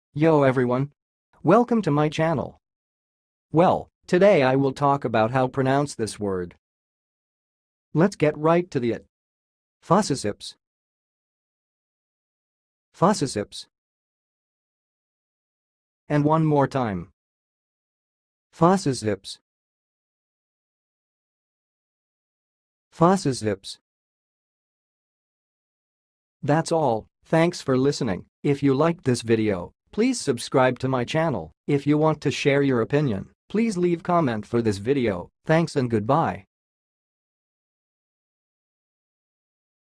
Yo everyone! Welcome to my channel. Well, today I will talk about how pronounce this word. Let's get right to the it. Fusciceps. Fusciceps. And one more time. Fusciceps. Fusciceps. That's all, thanks for listening. If you liked this video, please subscribe to my channel. If you want to share your opinion, please leave comment for this video. Thanks and goodbye.